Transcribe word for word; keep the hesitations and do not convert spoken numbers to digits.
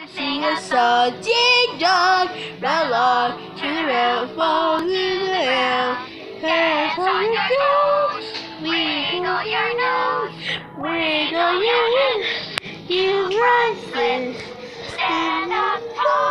Sing a song, ding dong, roll on to the rail, fall to the rail. Hands on your toes, wiggle your nose, wiggle your hips, you rises, stand up tall.